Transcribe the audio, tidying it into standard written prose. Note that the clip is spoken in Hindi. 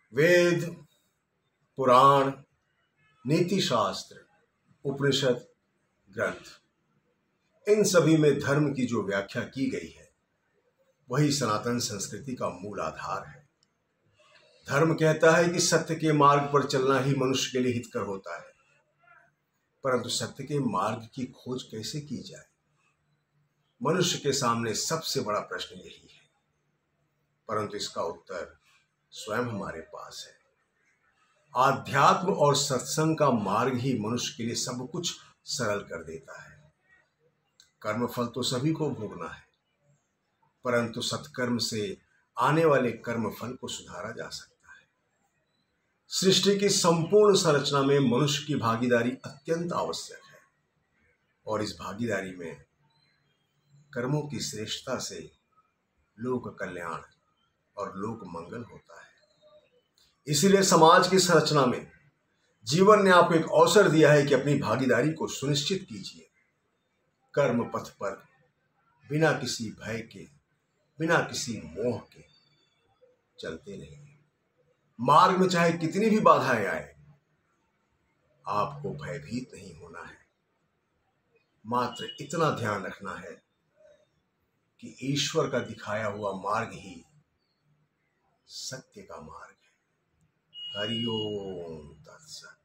वेद, पुराण, नीति शास्त्र, उपनिषद, ग्रंथ, इन सभी में धर्म की जो व्याख्या की गई है वही सनातन संस्कृति का मूल आधार है। धर्म कहता है कि सत्य के मार्ग पर चलना ही मनुष्य के लिए हितकर होता है, परंतु सत्य के मार्ग की खोज कैसे की जाए, मनुष्य के सामने सबसे बड़ा प्रश्न यही है। परंतु इसका उत्तर स्वयं हमारे पास है। आध्यात्म और सत्संग का मार्ग ही मनुष्य के लिए सब कुछ सरल कर देता है। कर्मफल तो सभी को भोगना है, परंतु सत्कर्म से आने वाले कर्मफल को सुधारा जा सकता है। सृष्टि की संपूर्ण संरचना में मनुष्य की भागीदारी अत्यंत आवश्यक है, और इस भागीदारी में कर्मों की श्रेष्ठता से लोक कल्याण और लोक मंगल होता है। इसीलिए समाज की संरचना में जीवन ने आपको एक अवसर दिया है कि अपनी भागीदारी को सुनिश्चित कीजिए। कर्म पथ पर बिना किसी भय के, बिना किसी मोह के चलते रहिए। मार्ग में चाहे कितनी भी बाधाएं आए, आपको भयभीत नहीं होना है। मात्र इतना ध्यान रखना है कि ईश्वर का दिखाया हुआ मार्ग ही सत्य का मार्ग है। हरि ओम तत्सत।